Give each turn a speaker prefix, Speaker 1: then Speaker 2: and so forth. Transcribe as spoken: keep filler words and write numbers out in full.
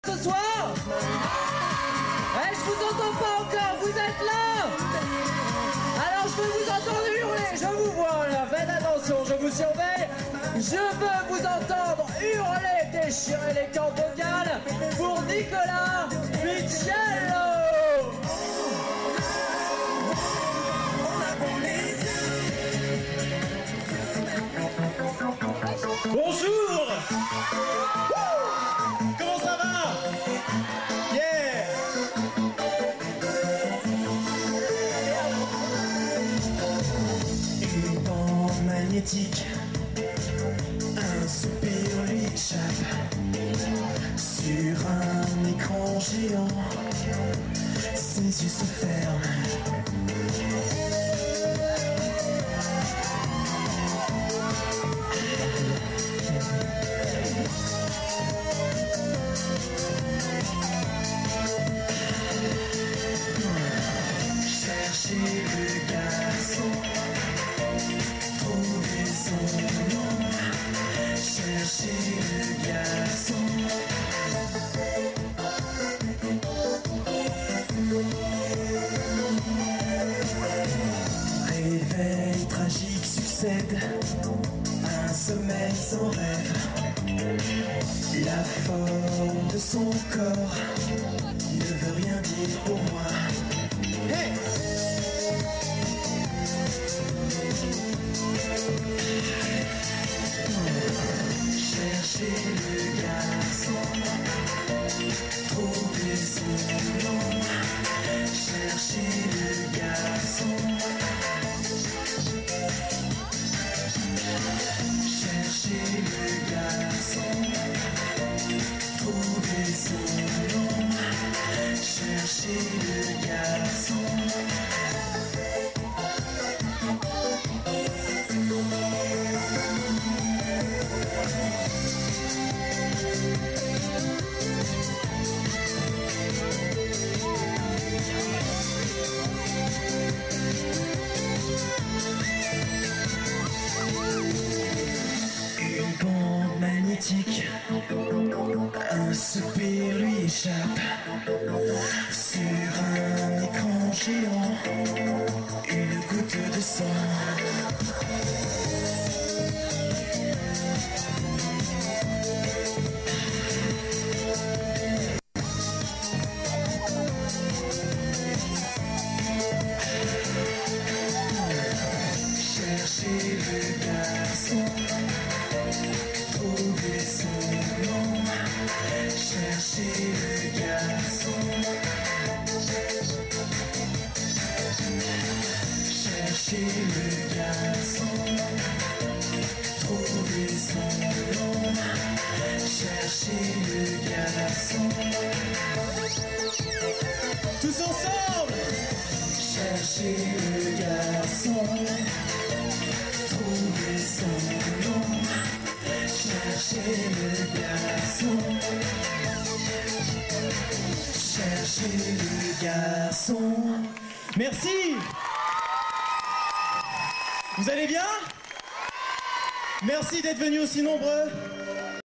Speaker 1: Ce soir eh, je vous entends pas encore, vous êtes là. Alors je veux vous entendre hurler, je vous vois là, faites attention, je vous surveille. Je veux vous entendre hurler, déchirer les cordes vocales pour Nicolas Michello.
Speaker 2: Bonjour. Wouh. Comment ça va? Yeah. Une bande magnétique, un soupir lui échappe sur un écran géant. Ses yeux se ferment. Chercher le garçon, trouver son nom. Chercher le garçon. Réveil tragique succède, un sommeil sans rêve. La forme de son corps ne veut rien dire pour moi. Hey! Chercher le garçon, trouver son nom. Chercher le garçon. Chercher le garçon, trouver son nom. Chercher le garçon. Une bande magnétique, un soupir lui échappe sur un écran géant, une goutte de sang. Chercher le garçon, trouver son nom. Chercher le garçon. Chercher le garçon, trouver son nom. Chercher le garçon. Tous ensemble. Chercher le garçon, trouver son nom. Chercher le garçon. Chercher le garçon. Merci. Vous allez bien? Merci d'être venus aussi nombreux.